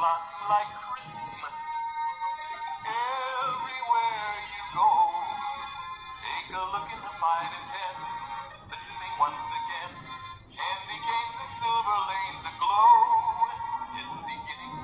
lot like Christmas. Everywhere you go, take a look in the fighting pen. The two main ones that